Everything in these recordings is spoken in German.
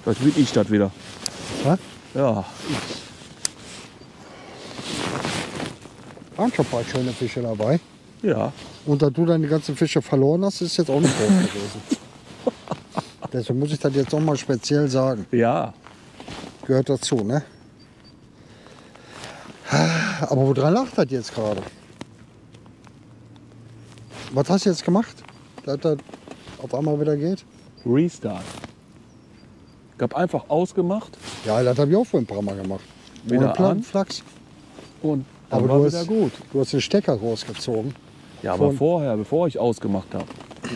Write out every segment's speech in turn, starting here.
Das will ich das wieder. Was? Ja. Waren schon ein paar schöne Fische dabei. Ja. Und da du dann die ganzen Fische verloren hast, ist jetzt auch nicht groß gewesen. Deswegen muss ich das jetzt auch mal speziell sagen. Ja. Gehört dazu, ne? Aber woran lag das jetzt gerade? Was hast du jetzt gemacht, dass das auf einmal wieder geht? Restart. Ich habe einfach ausgemacht Ja, das habe ich auch vorhin ein paar Mal gemacht. Wieder Ohne Plan, an. Flachs. und dann Aber war du wieder hast, gut. du hast den Stecker rausgezogen. Ja, aber Von- vorher, bevor ich ausgemacht habe.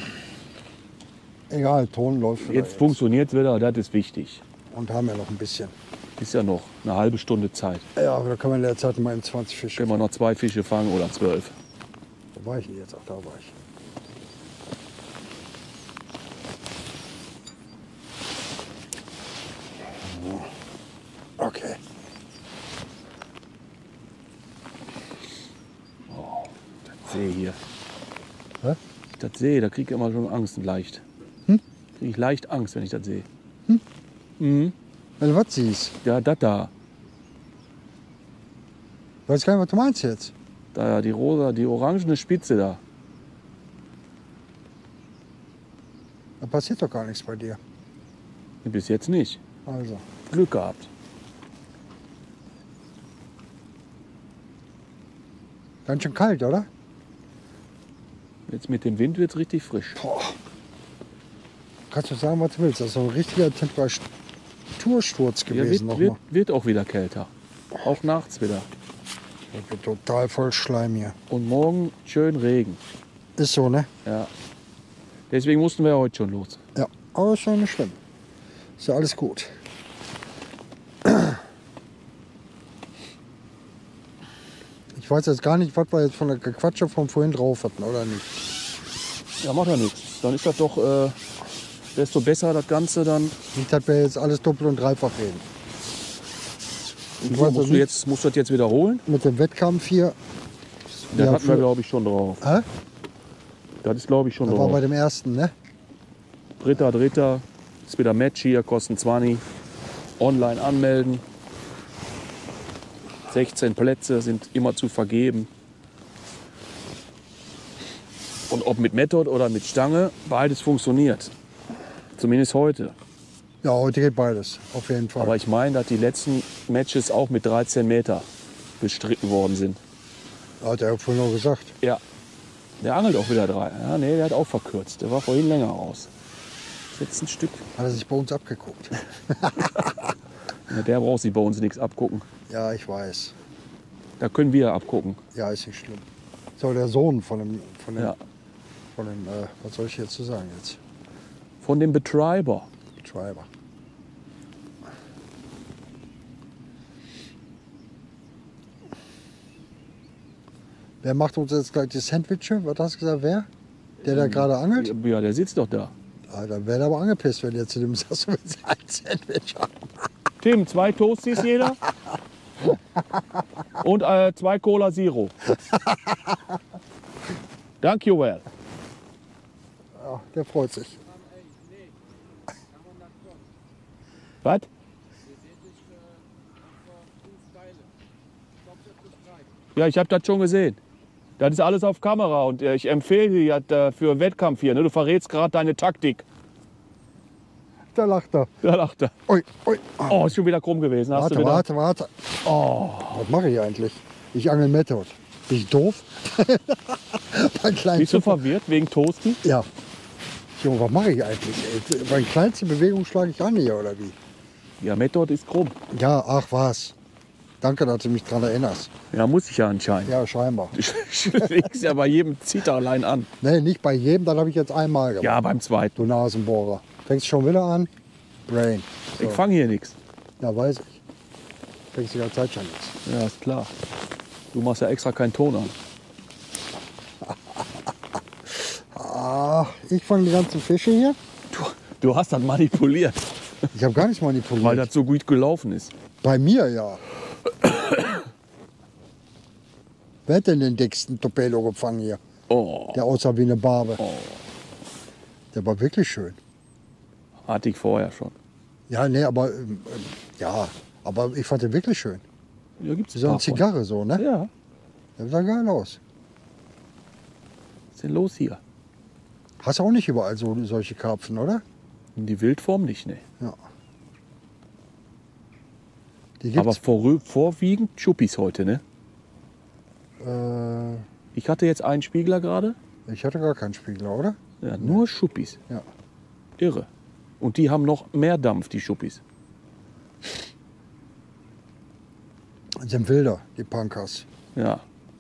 Egal, Ton läuft wieder Jetzt funktioniert es wieder, das ist wichtig. Und haben ja noch ein bisschen. Ist ja noch eine halbe Stunde Zeit. Ja, aber da kann man in der Zeit mal in 20 Fische. Können wir noch 2 Fische fangen oder 12. Wo war ich denn jetzt? Ach, da war ich. Okay. Das sehe hier. Hä? Ich das sehe, da kriege ich immer schon Angst leicht. Kriege ich leicht Angst, wenn ich das sehe. Mhm. Wenn du was siehst. Ja, das da. Ich weiß gar nicht, was du meinst jetzt. Da die rosa, die orangene Spitze da. Da passiert doch gar nichts bei dir. Bis jetzt nicht. Also. Glück gehabt. Ganz schön kalt, oder? Jetzt mit dem Wind wird es richtig frisch. Boah. Kannst du sagen, was du willst. Das ist so ein richtiger Temperatursturz Ja, gewesen nochmal. wird auch wieder kälter. Auch nachts wieder. Ich bin total voll Schleim hier. Und morgen schön Regen. Ist so, ne? Ja. Deswegen mussten wir heute schon los. Ja. Aber ist ja nicht schlimm. Ist ja alles gut. Ich weiß jetzt gar nicht, was wir jetzt von der Gequatsche von vorhin drauf hatten, oder nicht? Ja, macht ja nichts. Dann ist das doch desto besser das Ganze dann. Nicht, dass wir jetzt alles doppelt und dreifach reden. Ich weiß Musst du das jetzt wiederholen? Mit dem Wettkampf hier. Das Ja, hatten wir, für- glaube ich, schon drauf. Hä? Das ist, glaube ich, schon Das war bei drauf. dem ersten, ne? Dritter. Ist wieder Match hier, kosten 20. Online anmelden. 16 Plätze sind immer zu vergeben. Und ob mit Method oder mit Stange, beides funktioniert. Zumindest heute. Ja, heute geht beides, auf jeden Fall. Aber ich meine, dass die letzten Matches auch mit 13 Meter bestritten worden sind. Hat er ja vorhin auch gesagt. Ja. Der angelt auch wieder 3. Ja, nee, der hat auch verkürzt. Der war vorhin länger raus. Jetzt ein Stück. Hat er sich bei uns abgeguckt. Ja, der braucht sich bei uns nichts abgucken. Ja, ich weiß. Da können wir abgucken. Ja, ist nicht schlimm. So, der Sohn von dem, Ja. was soll ich jetzt zu sagen jetzt? Von dem Betreiber. Betreiber. Wer macht uns jetzt gleich die Sandwiche? Was hast du gesagt, wer? Der da gerade angelt? Ja, der sitzt doch da. Ah, dann wäre er aber angepisst, wenn jetzt zu dem sagst, du willst ein Sandwich haben. Tim, 2 Toasties jeder. Und 2 Cola Zero. Thank you well. Ja, der freut sich. Was? Ja, ich habe das schon gesehen. Das ist alles auf Kamera und ich empfehle dir das für Wettkampf hier. Ne? Du verrätst gerade deine Taktik. Da lacht er. Da lacht er. Ui, ui. Oh, ist schon wieder krumm gewesen. Hast du wieder? Warte. Oh. Was mache ich eigentlich? Ich angel Method. Bin ich doof? Mein kleinen Bist du Super- verwirrt wegen Toasten? Ja. Junge, was mache ich eigentlich? Ey? Meine kleinste Bewegung schlage ich an hier, oder wie? Ja, Method ist krumm. Ja, ach was. Danke, dass du mich daran erinnerst. Ja, muss ich ja anscheinend. Ja, scheinbar. Du schlägst ja bei jedem Zitterlein an. Nee, nicht bei jedem, das habe ich jetzt einmal gemacht. Ja, beim zweiten. Du Nasenbohrer. Fängst schon wieder an? Brain. Ich fange hier nichts. Ja, weiß ich. Fängst die ganze Zeit schon nichts. Ja, ist klar. Du machst ja extra keinen Ton an. Ah, ich fange die ganzen Fische hier. Du hast das manipuliert, Ich habe gar nicht manipuliert. weil das so gut gelaufen ist. Bei mir ja. Wer hat denn den dicksten Torpedo gefangen hier? Oh, Der aussah wie eine Barbe. Der war wirklich schön. hatte ich vorher schon. Ja, nee, aber ja, aber ich fand den wirklich schön. Ja, gibt's So eine ein paar von. Zigarre so, ne? Ja, Der sah geil aus. was ist denn los hier? Hast du auch nicht überall so solche Karpfen, oder? In die Wildform nicht, ne. Ja. Die gibt's. Aber vorwiegend Schuppis heute, ne? Ich hatte jetzt einen Spiegler gerade. Ich hatte gar keinen Spiegler, oder? Ja, nur Schuppis. Ja. Irre. Und die haben noch mehr Dampf, die Schuppis. Sind wilder, die Punkers. Ja.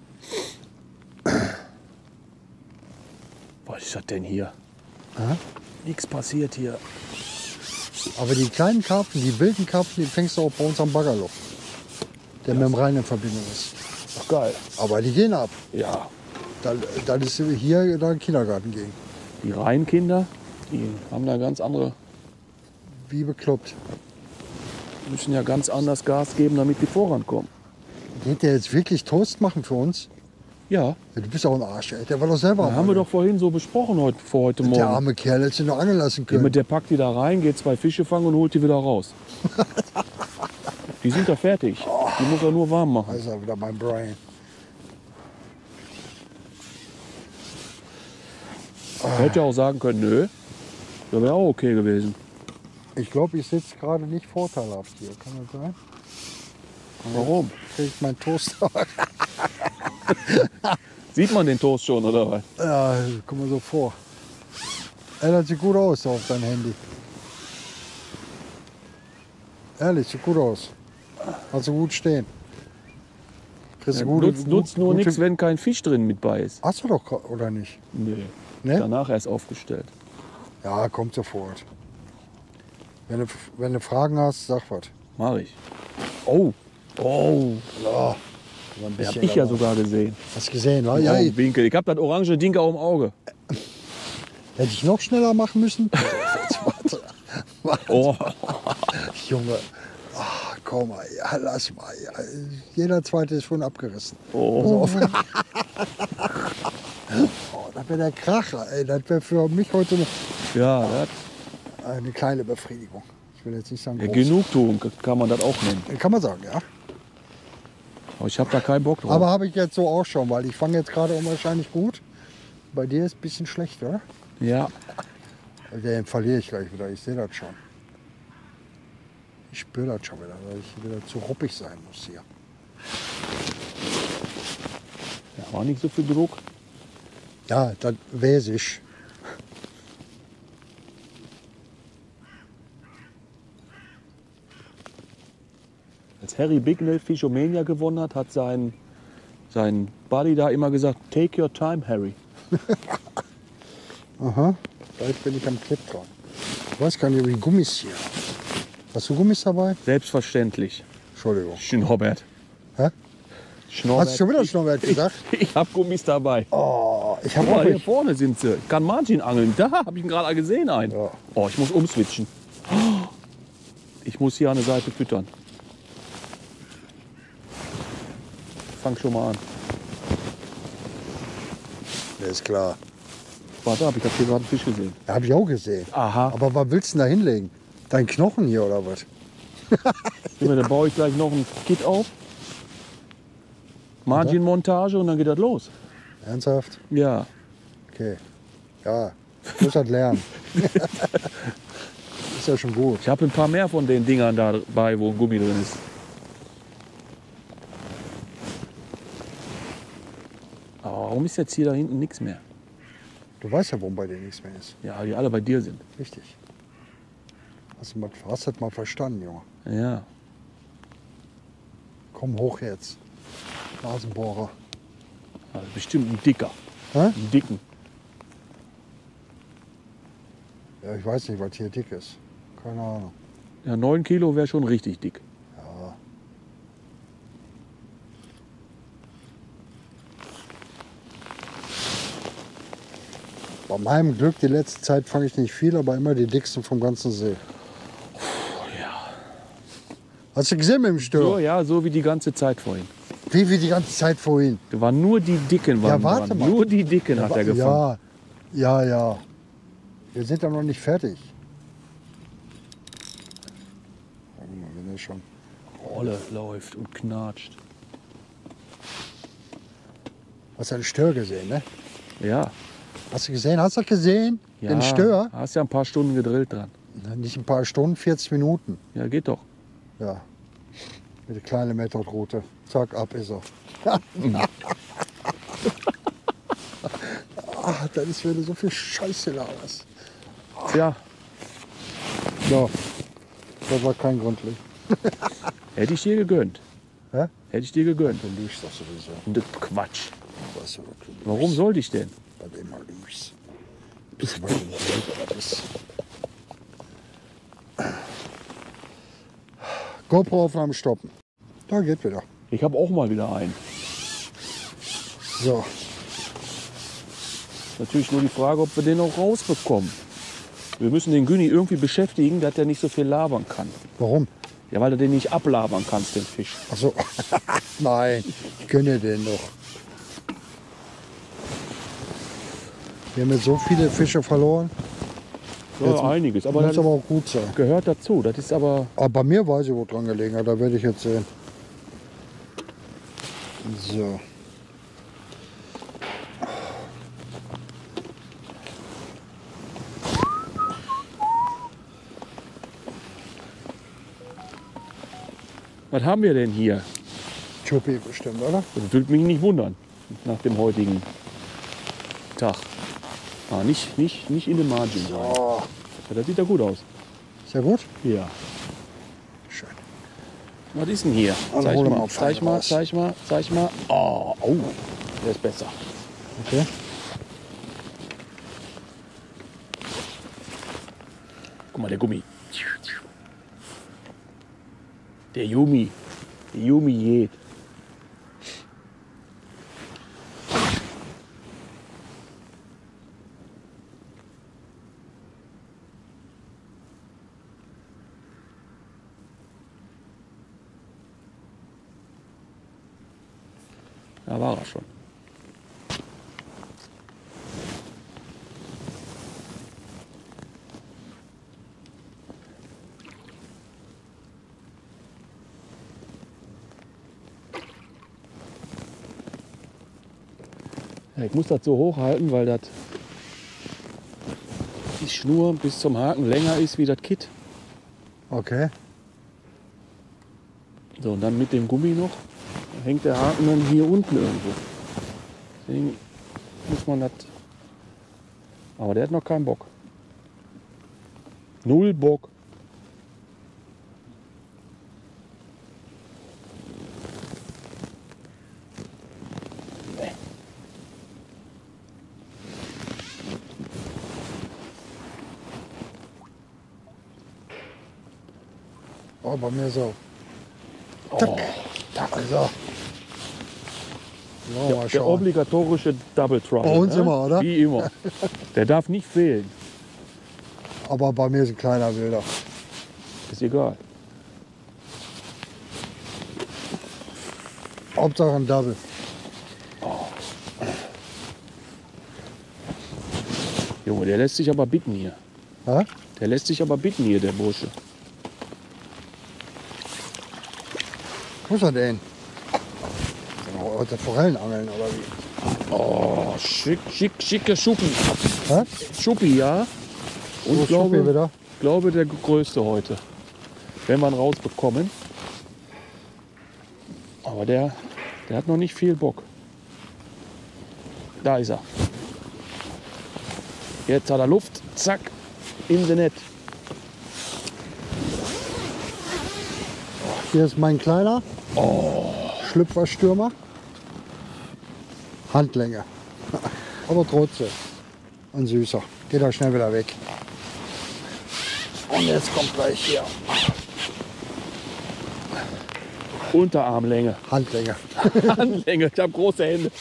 Was ist das denn hier? Aha. Nichts passiert hier. Aber die kleinen Karpfen, die wilden Karpfen, die fängst du auch bei uns am Baggerloch, der mit dem Rhein in Verbindung ist. Ach, geil. Aber die gehen ab. Ja. Da ist hier da ein Kindergarten gegen. Die Rheinkinder, die haben da ganz andere, Wie bekloppt. müssen ja ganz anders Gas geben, damit die vorankommen. Geht der jetzt wirklich Toast machen für uns? Ja, Ja, du bist auch ein Arsch, ey. Der war doch selber. da haben wir doch vorhin so besprochen vor heute Morgen. Der arme Kerl hätte sich noch angeln lassen Ja, können. mit der packt die da rein, geht 2 Fische fangen und holt die wieder raus. Die sind da fertig. Die muss er nur warm machen. Da ist er wieder, mein Brian. Hätte auch sagen können, nö. Das wäre auch okay gewesen. Ich glaube, ich sitze gerade nicht vorteilhaft hier. Kann das sein? Warum? Krieg ich meinen Toast? Sieht man den Toast schon, oder was? Ja, guck mal so vor. Ey, das sieht gut aus auf deinem Handy. Ehrlich, sieht gut aus. Hast du gut stehen. Kriegst du Nutzt nur gute- nichts, wenn kein Fisch drin mit bei ist. Hast du doch, oder nicht? Nee. Ne? Danach erst aufgestellt. Ja, kommt sofort. Wenn du Fragen hast, sag was. Mach ich. Oh. Oh. Ja, so ein Den hab bisschen ich ja aber- sogar gesehen. Hast du gesehen, wa? Im Ja, Augenwinkel. Ich hab das orange Ding auch im Auge. hätte ich noch schneller machen müssen. Warte. Oh. Junge, ach, komm mal, ja, lass mal. Ja. Jeder zweite ist schon abgerissen. Oh. Pass auf. Oh, das wäre der Kracher, ey. Das wäre für mich heute Ja, das, eine kleine Befriedigung. Ich will jetzt nicht sagen, ja, groß. Genugtuung kann man das auch nennen. Kann man sagen, ja. Aber ich habe da keinen Bock drauf. Aber habe ich jetzt so auch schon, weil ich fange jetzt gerade unwahrscheinlich gut. Bei dir ist ein bisschen schlecht, oder? ja, Den verliere ich gleich wieder, ich sehe das schon. Ich spüre das schon wieder, weil ich wieder zu ruppig sein muss hier. ja, war nicht so viel Druck. Ja, das weiß ich. Als Harry Bignell Fishomania gewonnen hat, hat sein Buddy da immer gesagt, take your time, Harry. Aha, gleich bin ich am Clip dran. Ich weiß gar nicht, ob ich Gummis hier habe. Hast du Gummis dabei? Selbstverständlich. Entschuldigung. Schnorbert. Hä? Schnorbert. Hast du schon wieder Schnorbert gesagt? Ich habe Gummis dabei. Oh, ich habe Guck auch mal, hier nicht. vorne sind sie. Ich kann Margin angeln. Da habe ich ihn gerade gesehen einen. Ja. Oh, ich muss umswitchen. Ich muss hier an der Seite füttern. Fang schon mal an. Ja, ist klar. Warte ab, ich habe hier gerade einen Fisch gesehen. Ja, habe ich auch gesehen. Aha. Aber was willst du denn da hinlegen? Dein Knochen hier oder was? Dann baue ich gleich noch ein Kit auf. Margin-Montage und dann geht das los. Ernsthaft? Ja. Okay. Ja, ich muss das lernen. Ist ja schon gut. Ich habe ein paar mehr von den Dingern dabei, wo ein Gummi drin ist. Aber warum ist jetzt hier da hinten nichts mehr? Du weißt ja, warum bei dir nichts mehr ist. Ja, die alle bei dir sind. Richtig. Hast das mal verstanden, Junge? Ja. Komm hoch jetzt. Nasenbohrer. Also bestimmt ein dicker. Hä? Einen dicken. Ja, ich weiß nicht, was hier dick ist. Keine Ahnung. Ja, 9 Kilo wäre schon richtig dick. Ja. Bei meinem Glück, die letzte Zeit fange ich nicht viel, aber immer die dicksten vom ganzen See. Ja. Hast du gesehen mit dem So, Stör? ja, so wie die ganze Zeit vorhin. Wie die ganze Zeit vorhin. Da waren nur die Dicken. Waren warte dran. mal. Nur die Dicken hat er gefangen. Ja, ja, ja. Wir sind ja noch nicht fertig. guck mal, wenn er schon. Rolle läuft und knatscht. Hast du den Stör gesehen, ne? Ja. Hast du gesehen? Hast du das gesehen? Ja, Den Stör? hast ja ein paar Stunden gedrillt dran. Nicht ein paar Stunden, 40 Minuten. Ja, geht doch. Ja. Mit der kleinen Methodroute. Zack, ab ist er. Ach, das ist wieder so viel Scheiße laberst. Ja, So, das war kein Gründlich. hätte ich dir gegönnt. Hä? Hätte ich dir gegönnt. Du lügst doch sowieso. Und das Quatsch. Weißt du, du lügst. Warum sollte ich denn? Weil du immer lügst. Bist du mal aber das. GoPro-Aufnahme stoppen. Da geht wieder. Ich habe auch mal wieder einen. So, Natürlich nur die Frage, ob wir den auch rausbekommen. Wir müssen den Günni irgendwie beschäftigen, dass er nicht so viel labern kann. warum? Ja, weil du den nicht ablabern kannst, den Fisch. Ach so. Nein, ich gönne den doch. Wir haben jetzt so viele Fische verloren. Ja, Jetzt einiges, aber muss das aber auch gut sein. gehört dazu. Das ist aber... Aber bei mir weiß ich, wo dran gelegen hat. Da werde ich jetzt sehen. So. Was haben wir denn hier? Chuppi bestimmt, oder? Das würde mich nicht wundern, nach dem heutigen Tag. Ah, nicht in den Margin rein. Oh, Ja, das sieht ja gut aus. ist ja gut. Ja. Schön. Was ist denn hier? Also Zeig hol mal, mal Pfeil zeig mal, raus. zeig mal, zeig mal. Oh, der ist besser. Okay. Guck mal, der Gummi. Der Yumi. Der Yumi geht. Da war er schon. Ja, ich muss das so hochhalten, weil das die Schnur bis zum Haken länger ist wie das Kit. Okay. So, und dann mit dem Gummi noch hängt der Haken dann hier unten irgendwo. Deswegen muss man das. Aber der hat noch keinen Bock. Null Bock. Nee. Oh, bei mir so. Oh, Also. Ja, mal der schauen. obligatorische Double Trouble. Bei uns ne? immer, oder? Wie immer. Der darf nicht fehlen. Aber bei mir ist ein kleiner Wilder. Ist egal. Hauptsache ein Double. Junge, der lässt sich aber bitten hier. Hä? Der lässt sich aber bitten hier, der Bursche. Wo ist er denn? Heute Forellenangeln oder wie? Oh, schicke Schuppi. Hä? Schuppi, ja. Und Wo ich ist Schuppi wieder? glaube, der größte heute. Wenn wir ihn rausbekommen. Aber der hat noch nicht viel Bock. Da ist er. Jetzt hat er Luft. Zack. In the net. Hier ist mein kleiner Schlüpferstürmer. Handlänge. Aber trotzdem ein süßer. Geht er schnell wieder weg. Und jetzt kommt gleich hier Unterarmlänge. Handlänge. Handlänge. Ich habe große Hände.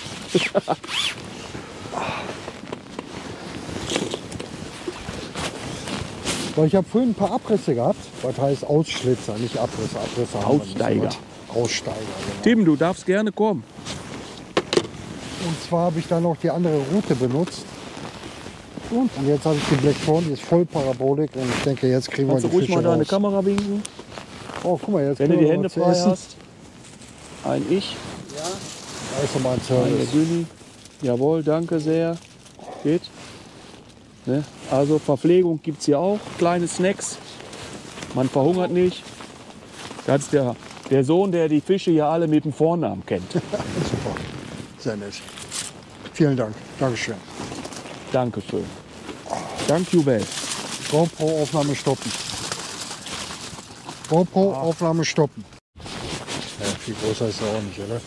Weil ich habe vorhin ein paar Abrisse gehabt. Was heißt Ausschlitzer, nicht Abrisse. Abrisse haben wir nicht. Aussteiger. Aussteiger, genau. Tim, du darfst gerne kommen. Und zwar habe ich dann noch die andere Route benutzt. Und jetzt habe ich die Black Tron, die ist voll Parabolik. Und ich denke, jetzt kriegen Kannst du wir die ruhig Fische mal deine raus. Kamera winken? Oh, guck mal, jetzt Wenn du können die wir Hände was zu frei essen. hast, ein Ich, Ja. Da ist nochmal ein ein der Service. Günni. Jawohl, danke sehr. Geht. Ne? Also Verpflegung gibt es hier auch, kleine Snacks. Man verhungert nicht. Das ist der Sohn, der die Fische hier alle mit dem Vornamen kennt. Super. Sehr nett. Vielen Dank. Dankeschön. Dankeschön. Dank you well. GoPro-Aufnahme stoppen. GoPro-Aufnahme stoppen. Ja, viel größer ist er auch nicht, oder?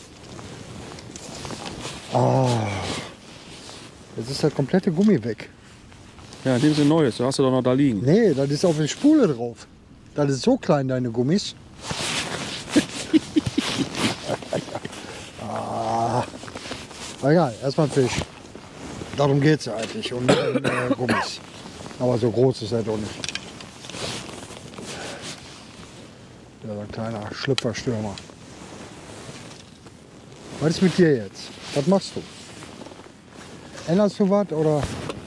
Ah. Jetzt ist der komplette Gummi weg. Ja, nimm ein neues, du hast du doch noch da liegen. Nee, das ist auf der Spule drauf. Das ist so klein, deine Gummis. Egal, erstmal Fisch. Darum geht es ja eigentlich. Und Gummis. Aber so groß ist er doch nicht. Ja, so ein kleiner Schlüpferstürmer. Was ist mit dir jetzt? Was machst du? Änderst du was oder?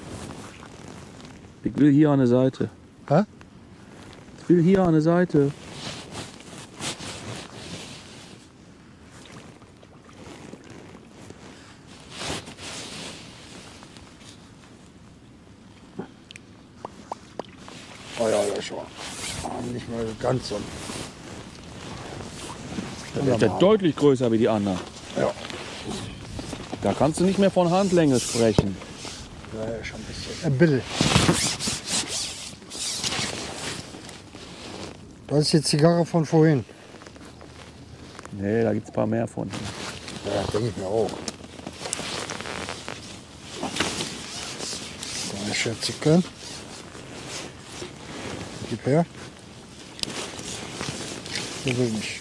Ich will hier an der Seite. Hä? Ich will hier an der Seite. Oh ja, das schon. Nicht mal ganz so. Der ist ja deutlich größer wie die anderen. Ja. Da kannst du nicht mehr von Handlänge sprechen. Ja, schon ein bisschen. Ein bisschen. Das ist die Zigarre von vorhin. Nee, da gibt es ein paar mehr von. Ja, denke ich mir auch. Kleine Schätzchen. Gib her. Der will nicht.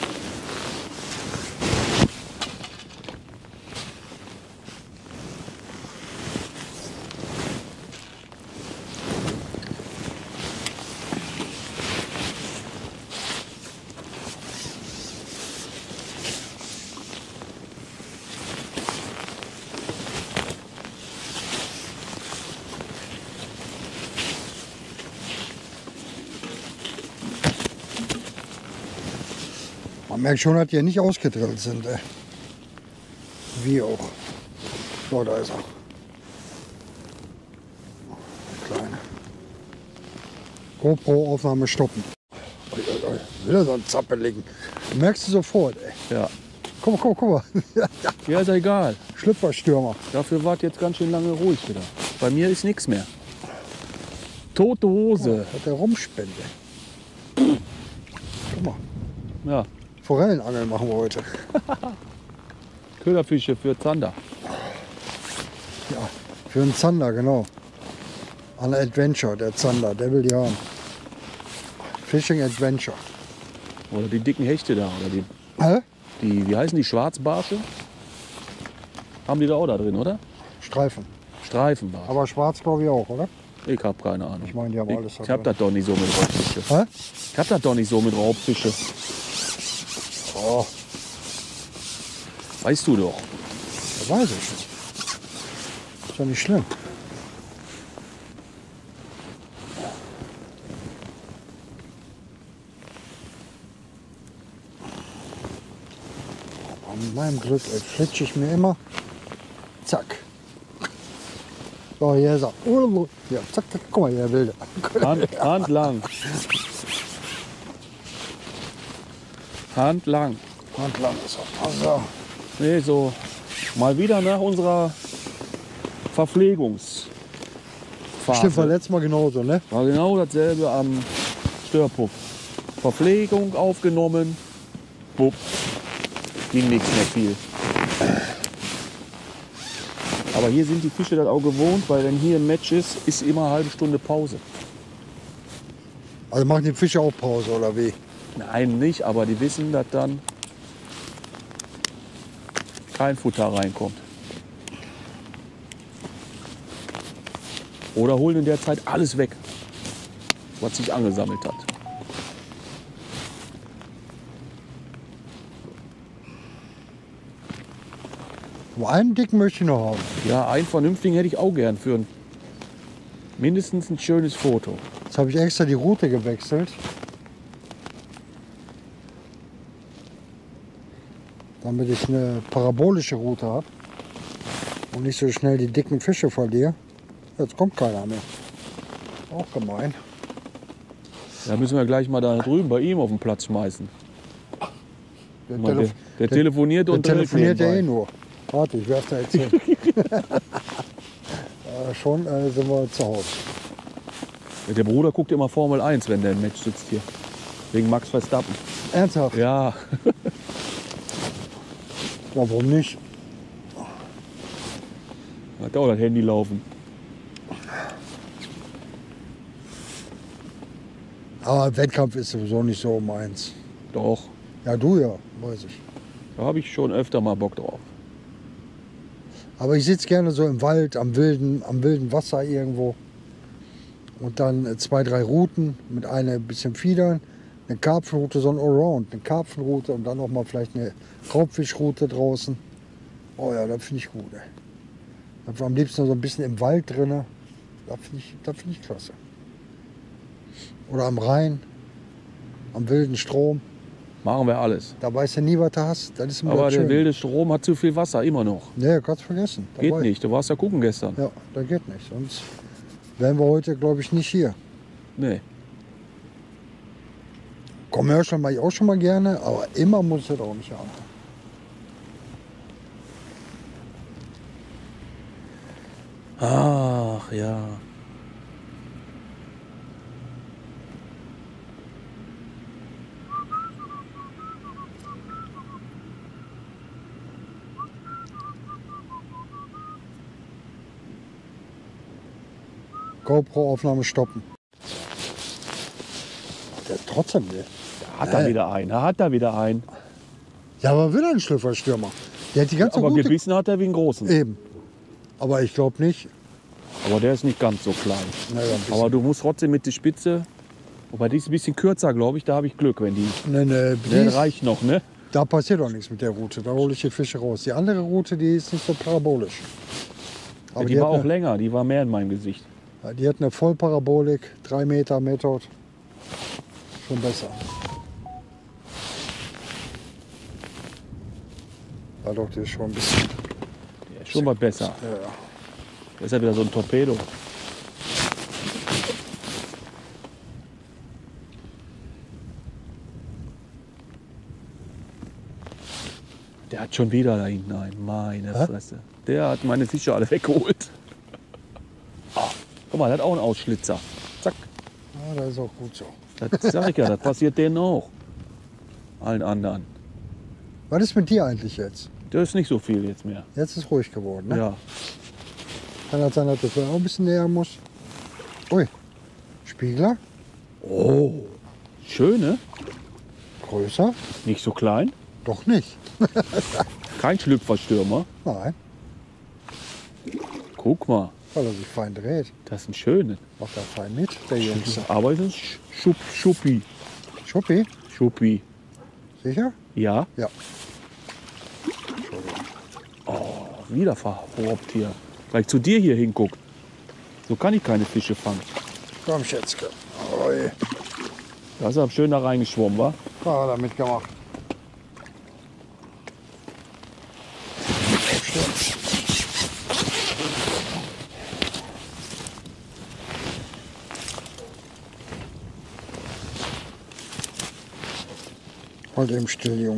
Man merkt schon, dass die nicht ausgedrillt sind. Ey. Wie auch. So, da ist er. Der Kleine. GoPro-Aufnahme stoppen. Ui, ui, ui. Will er so einen Zappeligen. Merkst du sofort, ey. Ja. Guck mal. Ja, ist ja egal. Schlüpferstürmer. Dafür wart jetzt ganz schön lange ruhig wieder. Bei mir ist nichts mehr. Tote Hose. Hat der Rumspende. Guck mal. Ja. Forellenangeln machen wir heute. Köderfische für Zander. Ja, für einen Zander, genau. An Adventure, der Zander, der will die haben. Fishing Adventure. Oder die dicken Hechte da. Oder Hä? wie heißen die? Schwarzbarsche? Haben die da auch da drin, oder? Streifen. Streifenbarsche. Aber schwarz glaube ich auch, oder? Ich hab keine Ahnung. Ich meine, die haben alles Ich da hab drin. das doch nicht so mit Raubfische. Hä? Ich hab das doch nicht so mit Raubfische. Oh, Weißt du doch. das weiß ich. Ist ja nicht schlimm. An meinem Glück flitsche ich mir immer. Zack. So, hier ist er. Ja, zack, zack. Guck mal, hier der Wilde. Hand lang. Hand lang. Handlang ist er. Also, Nee, so mal wieder nach unserer Verpflegungsphase. stimmt, war letztes Mal genauso, ne? War genau dasselbe am Störpuff. Verpflegung aufgenommen, bupp, ging nichts mehr viel. Aber hier sind die Fische das auch gewohnt, weil wenn hier ein Match ist, ist immer eine halbe Stunde Pause. Also machen die Fische auch Pause, oder wie? Nein, nicht, aber die wissen, dass dann kein Futter reinkommt. Oder holen in der Zeit alles weg, was sich angesammelt hat. Aber einen dicken möchte ich noch haben. Ja, einen vernünftigen hätte ich auch gern für mindestens ein schönes Foto. Jetzt habe ich extra die Route gewechselt. damit ich eine parabolische Route habe und nicht so schnell die dicken Fische verliere. Jetzt kommt keiner mehr. Auch gemein. Da müssen wir gleich mal da drüben bei ihm auf den Platz schmeißen. Der, Mal, der telefoniert und der telefoniert ja nebenbei. eh nur. Warte, ich werfe da jetzt hin. Schon sind wir zu Hause. Der Bruder guckt immer Formel 1, wenn der im Match sitzt hier. Wegen Max Verstappen. Ernsthaft? Ja, Ja, warum nicht? hat auch das Handy laufen. Aber Wettkampf ist sowieso nicht so meins. Doch, Ja, du ja, weiß ich. da habe ich schon öfter mal Bock drauf. Aber ich sitze gerne so im Wald, am wilden Wasser irgendwo. Und dann 2, 3 Routen mit einer bisschen Fiedern, eine Karpfenroute, so ein Allround, eine Karpfenroute und dann noch mal vielleicht eine Raubfischroute draußen. Oh ja, das finde ich gut. Ey. Das war am liebsten so ein bisschen im Wald drin. Das find ich klasse. Oder am Rhein, am wilden Strom. Machen wir alles. Da weißt du nie, was du hast. Das ist immer Aber das der Schöne. wilde Strom hat zu viel Wasser, immer noch. Nee, kannst vergessen. Da Geht weiß- nicht, du warst ja gucken gestern. Ja, das geht nicht. Sonst wären wir heute, glaube ich, nicht hier. Nee. Commercial mache ich auch schon mal gerne, aber immer muss ich das auch nicht haben. Ach ja. GoPro-Aufnahme stoppen. Der trotzdem will. Da hat er wieder einen, da hat er wieder einen. Ja, aber will er einen Schlüpferstürmer? Der hat die ganze Aber Route gebissen hat er wie einen großen. eben. Aber ich glaube nicht. Aber der ist nicht ganz so klein. Naja, ein bisschen. Aber du musst trotzdem mit der Spitze. Wobei die ist ein bisschen kürzer, glaube ich. Da habe ich Glück, wenn die. Nee, Der reicht noch, ne? da passiert doch nichts mit der Route. Da hole ich die Fische raus. Die andere Route, die ist nicht so parabolisch. Aber Die war hat auch länger, die war mehr in meinem Gesicht. die hat eine Vollparabolik, 3 Meter Method. Schon besser. Ja doch, die ist schon ein bisschen. Der ist schon mal besser. Ja. Das ist ja wieder so ein Torpedo. Der hat schon wieder da hinten einen. Meine Hä? Fresse. Der hat meine Fische alle weggeholt. Ah, guck mal, der hat auch einen Ausschlitzer. Zack. Ja, das ist auch gut so. Das sag ich ja, das passiert denen auch. Allen anderen. Was ist mit dir eigentlich jetzt? Das ist nicht so viel jetzt mehr. Jetzt ist ruhig geworden, ne? Ja. Kann das sein, dass das auch ein bisschen näher muss? Ui, Spiegler, Oh, schön, ne? größer? Nicht so klein. Doch nicht. Kein Schlüpferstürmer. Nein, Guck mal, weil er sich fein dreht. das ist ein schöner. Macht er fein mit, der Jüngste. Aber es ist Schuppi. Schuppi, Schuppi. sicher? Ja, Ja. wieder verrobbt hier. Weil ich zu dir hier hinguck. So kann ich keine Fische fangen. Komm, Schätzke. Ui, Da ist er schön da reingeschwommen, wa? was hat er mitgemacht? Halt eben still, Junge.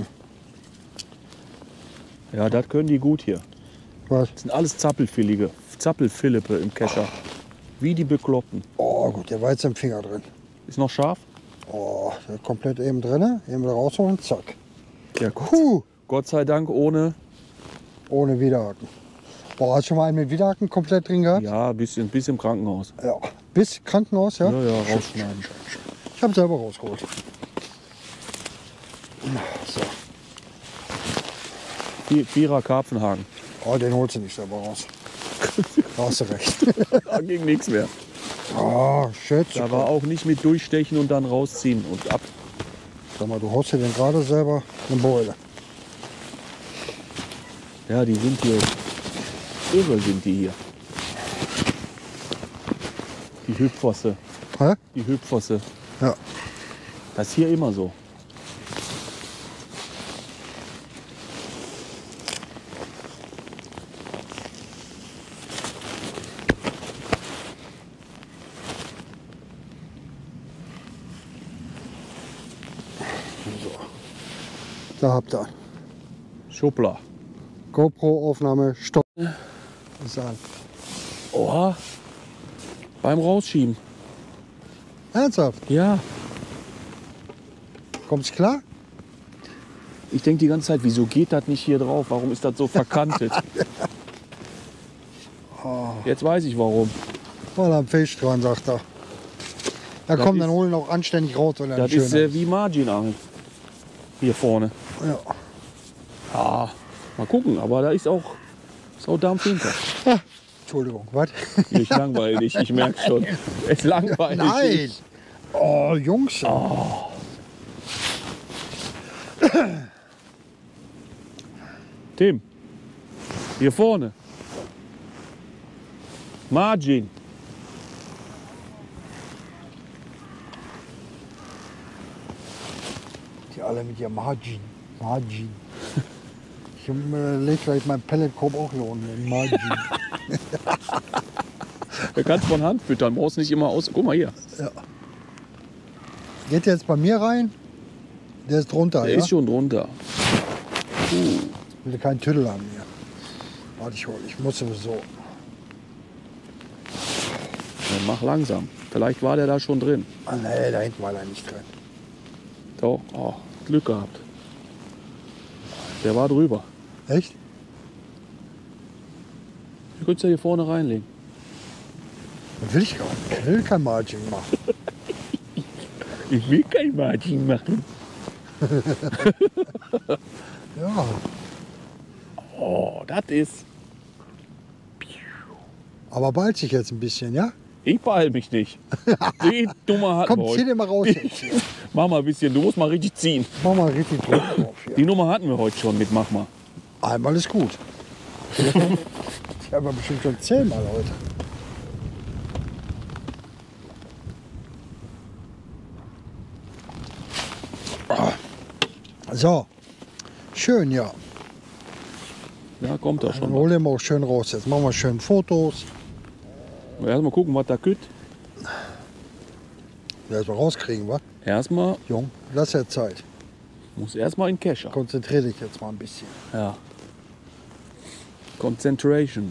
Ja, das können die gut hier. Was? Das sind alles Zappelfillige. Zappelfilippe im Kescher. Wie die Bekloppten. Oh, gut, der war jetzt im Finger drin. Ist noch scharf? Oh, der ist komplett eben drin. Eben wieder rausholen, zack. Ja, Gott sei Dank ohne. Ohne Widerhaken. Boah, hast du schon mal einen mit Widerhaken komplett drin gehabt? Ja, bis im Krankenhaus. Ja. Bis Krankenhaus, ja? Ja, ja, Schön, rausschneiden. schön, schön. Ich habe selber rausgeholt. So. Vierer Karpfenhaken. Oh, den holst du nicht selber raus. Da hast du recht. Da ging nichts mehr. Oh, Schätze. Da war auch nicht mit durchstechen und dann rausziehen und ab. Sag mal, du haust dir den gerade selber eine Beule. Ja, die sind hier. Irre sind die hier. Die Hüpfosse. Hä? Die Hüpfosse. Ja. Das ist hier immer so. So. Da habt ihr. Schuppler. GoPro-Aufnahme, Stopp. Ist an. Oha. Beim Rausschieben. Ernsthaft? Ja. Kommt's klar? Ich denke die ganze Zeit, wieso geht das nicht hier drauf? Warum ist das so verkantet? Jetzt weiß ich warum. Mal am Fisch dran, sagt er. Ja Das komm, dann ist- holen auch anständig raus. Oder Das ist wie Marginangel. Hier vorne. ja. Ah, mal gucken, aber da ist auch Dampf hinter. Entschuldigung, was? Nicht langweilig, ich merke schon. Es ist langweilig. Nein! Oh, Jungs. Tim, hier vorne. Margin. Die alle mit ihrem Margin. Margin. Ich leg gleich meinen Pelletkorb auch hier unten in Margin. Du kannst von Hand füttern, brauchst nicht immer aus. Guck mal hier, Geht der jetzt bei mir rein? Der ist drunter, der ja? ist schon drunter. Ich will keinen Tüdel an mir. Warte, ich muss sowieso. Dann mach langsam. Vielleicht war der da schon drin. Ah, nee, da hinten war er nicht drin. Doch, oh, Glück gehabt. Der war drüber. Echt? Du könntest ja hier vorne reinlegen. Das will ich gar nicht. Ich will kein Margin machen. Ich will kein Margin machen. Ja, Oh, das ist. aber bald sich jetzt ein bisschen, ja? Ich beeil mich nicht. Die Nummer hatten Komm, wir zieh heute. den mal raus jetzt. hier. Mach mal ein bisschen, du musst mal richtig ziehen. Mach mal richtig Druck drauf hier. Die Nummer hatten wir heute schon mit Mach mal. Einmal ist gut. Ich habe bestimmt schon 10-mal heute. So, schön, ja. Ja, kommt doch Dann schon. hol den mal auch schön raus. Jetzt machen wir schön Fotos. Erstmal gucken, was da kütt. Erstmal rauskriegen, wa? Erstmal, Jung, lass ja Zeit. muss erstmal in den Kescher. Konzentrier dich jetzt mal ein bisschen. Ja. Concentration.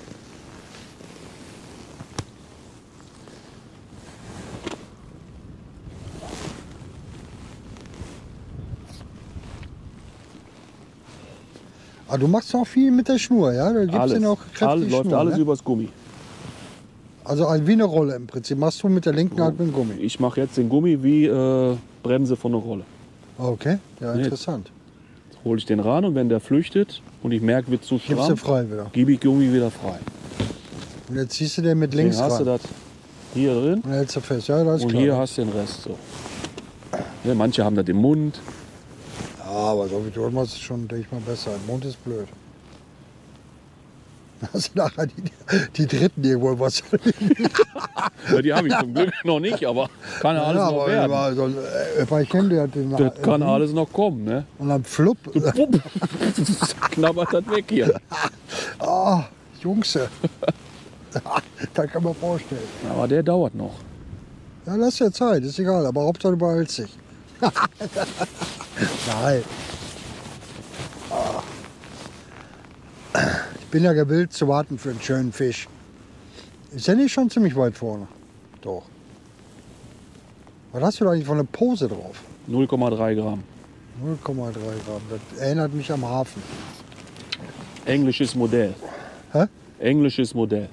Ah, du machst auch viel mit der Schnur, ja? Da gibt's Alles, den auch kräftig alles läuft Schnur, alles ne? übers Gummi. Also wie eine Rolle im Prinzip. Machst du mit der linken Hand mit dem Gummi. Ich mache jetzt den Gummi wie Bremse von der Rolle. Okay, ja, Nee. interessant. Jetzt hole ich den ran und wenn der flüchtet und ich merke, wird zu Gibst du stramm, frei wieder. gebe ich Gummi wieder frei. Und jetzt ziehst du den mit links Dann hast du ran. das hier drin Und hältst du fest. Ja, das ist und klar. hier hast du den Rest. So. Ja, manche haben das im Mund. Ja, aber so wie du machst, ist schon, denke ich mal, besser. Im Mund ist blöd. Hast du nachher die Dritten irgendwo im Wasser liegen? Ja, die habe ich zum Glück noch nicht, aber kann ja alles noch aber werden. immer so, ich kenne der hat den Das kann alles noch kommen, ne? Und dann flupp. Wupp. Knabbert das weg hier. Ah, Jungse. Da kann man vorstellen. Aber der dauert noch. Ja, lass dir Zeit, ist egal, aber Hauptsache du behältst dich. Nein. Ah. Ich bin ja gewillt zu warten für einen schönen Fisch. Ist der nicht schon ziemlich weit vorne? Doch. Was hast du da eigentlich von der Pose drauf? 0,3 Gramm. 0,3 Gramm. Das erinnert mich am Hafen. Englisches Modell. Hä? Englisches Modell.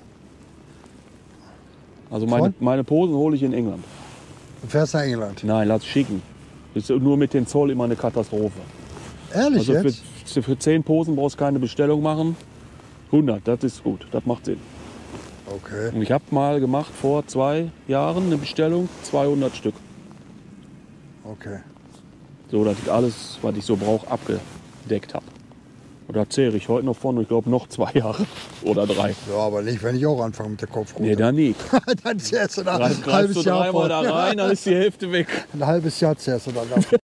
Also Von? meine Posen hole ich in England. Du fährst nach England. Nein, lass schicken. Das ist nur mit dem Zoll immer eine Katastrophe. Ehrlich Also jetzt? für 10 Posen brauchst du keine Bestellung machen. 100, das ist gut, das macht Sinn. Okay. Und ich habe mal gemacht vor 2 Jahren eine Bestellung, 200 Stück. Okay. So, dass ich alles, was ich so brauche, abgedeckt habe. Und da zähle ich heute noch von, ich glaube, noch 2 Jahre oder 3. Ja, aber nicht, wenn ich auch anfange mit der Kopfrute. Nee, dann nicht. Dann zählst du da Greifst ein halbes du Jahr dreimal vor. da rein, dann ist die Hälfte weg. Ein halbes Jahr zählst du dann davon.